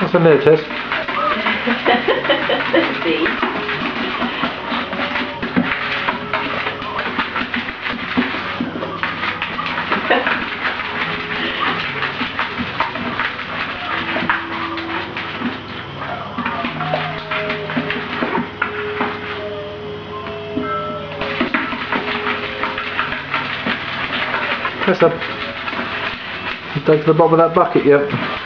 What's in there, Tess? See? Tessa, you dug to the bottom of that bucket yet?